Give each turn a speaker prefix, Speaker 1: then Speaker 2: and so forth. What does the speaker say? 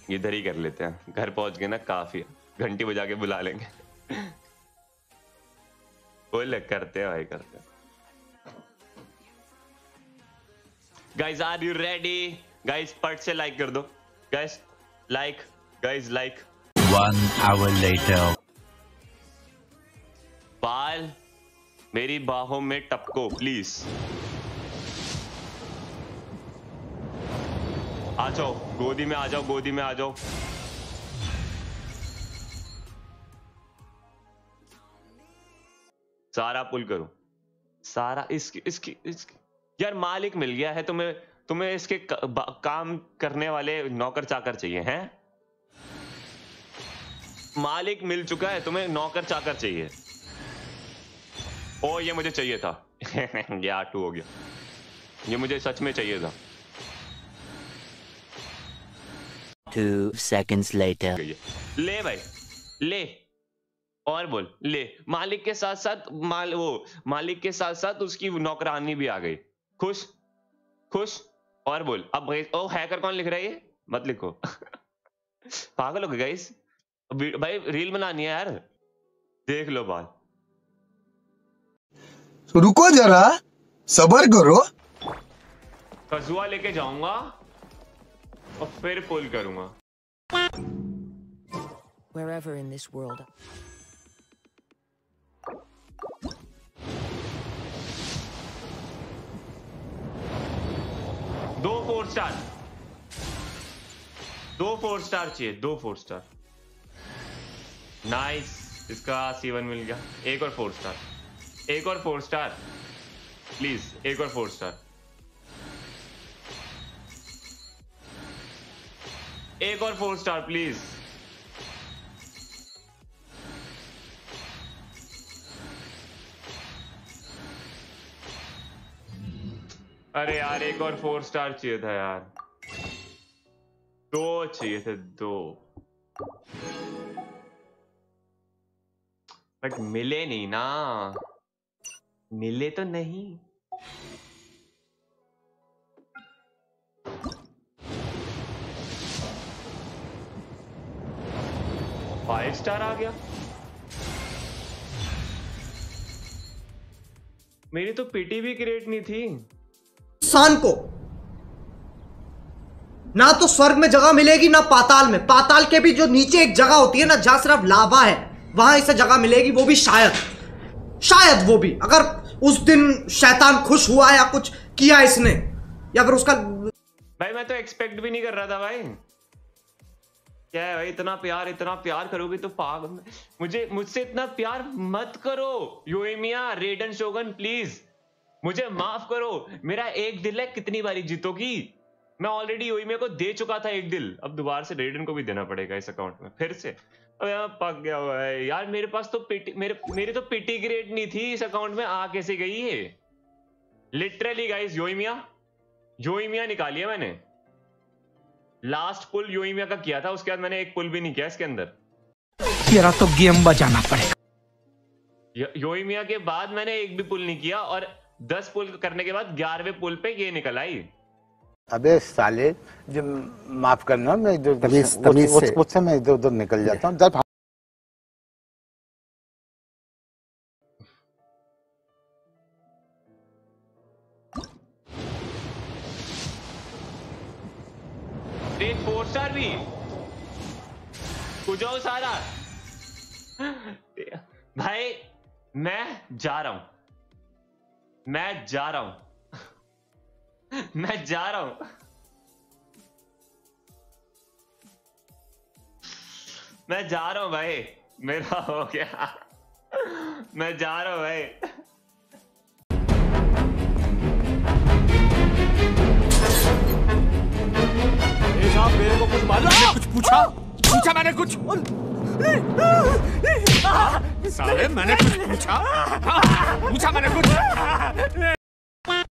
Speaker 1: इधर ही कर लेते हैं, घर पहुंच गए ना काफी, घंटी बजा के बुला लेंगे। बोल करते हैं भाई, करते हैं। Guys are you ready? Guys पट से लाइक कर दो guys, like guys, like.
Speaker 2: 1 hour later.
Speaker 1: बाल मेरी बाहों में टपको प्लीज। आ जाओ गोदी में, आ जाओ गोदी में, आ जाओ। सारा पुल करो, सारा इसकी यार मालिक मिल गया है तुम्हें, तुम्हें इसके काम करने वाले नौकर चाकर चाहिए हैं? मालिक मिल चुका है तुम्हें, नौकर चाकर चाहिए। ओ ये मुझे चाहिए था। ये R2 हो गया, ये मुझे सच में चाहिए था।
Speaker 2: 2 seconds later.
Speaker 1: ले भाई ले, और बोल ले। मालिक के साथ साथ मालिक के साथ साथ उसकी नौकरानी भी आ गई। खुश खुश, और बोल अब। ओ हैकर कौन लिख रहा है ये? मत लिखो। पागल हो गए गाइस, भाई रील बनानी है यार। देख लो बात।
Speaker 3: रुको जरा, सब्र करो।
Speaker 1: कजुआ लेके जाऊंगा और फिर पुल करूंगा।
Speaker 4: Wherever in this world.
Speaker 1: दो 4 स्टार, 2 4 स्टार चाहिए, 2 4 स्टार। नाइस, इसका C1 मिल गया। एक और 4 स्टार, एक और 4 स्टार प्लीज, एक और 4 स्टार, एक और 4 स्टार प्लीज। अरे यार एक और 4 स्टार चाहिए था यार, 2 चाहिए थे, 2, बट मिले नहीं ना, मिले तो नहीं। फाइव स्टार आ गया। मेरी तो पीटी भी क्रिएट नहीं थी।
Speaker 5: इंसान को ना तो स्वर्ग में जगह मिलेगी ना पाताल में। पाताल के भी जो नीचे एक जगह होती है ना जहां सिर्फ लावा है, वहां इसे जगह मिलेगी, वो भी शायद वो भी अगर उस दिन शैतान खुश हुआ या कुछ किया इसने, या फिर उसका।
Speaker 1: भाई मैं तो एक्सपेक्ट भी नहीं कर रहा था भाई। क्या है भाई, इतना प्यार करोगे तो पागल। मुझसे इतना प्यार मत करो योइमिया, रेडन शोगन प्लीज मुझे माफ करो। मेरा एक दिल है, कितनी बारी जीतोगी? मैं ऑलरेडी योइमिया को दे चुका था एक दिल, अब दोबारा से रेडन को भी देना पड़ेगा इस अकाउंट में फिर से। अब यहाँ पक गया हुआ है यार। मेरे पास तो मेरे तो पीटी ग्रेड नहीं थी इस अकाउंट में, आ कैसे गई है? लिटरली गाइस योइमिया निकाली है मैंने। लास्ट पुल योइमिया का किया था, उसके बाद मैंने एक पुल भी नहीं किया इसके अंदर।
Speaker 2: तेरा तो गेम बजाना पड़ेगा।
Speaker 1: योइमिया के बाद मैंने एक भी पुल नहीं किया, और 10 पुल करने के बाद 11वें पुल पे ये निकल आई।
Speaker 6: अबे साले, जो माफ करना, मैं मुझसे मैं इधर उधर निकल जाता हूँ। जब
Speaker 1: एक 4 स्टार भी जाओ सारा। भाई मैं जा रहा हूं, मैं जा रहा हूं, मैं जा रहा हूं। मैं जा रहा हूं भाई, मेरा हो गया। मैं जा रहा हूं भाई।
Speaker 7: साहब मेरे को कुछ मालूम? मैंने कुछ पूछा मैंने कुछ। साले मैंने कुछ पूछा मैंने कुछ।